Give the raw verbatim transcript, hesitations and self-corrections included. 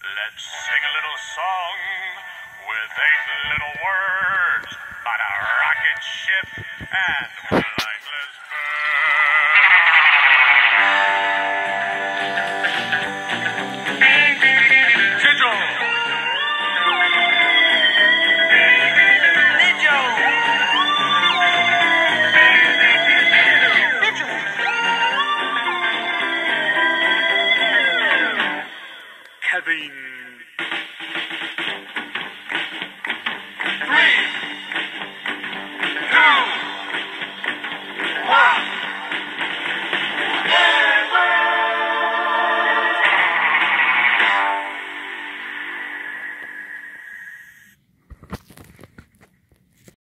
Let's sing a little song with eight little words about a rocket ship and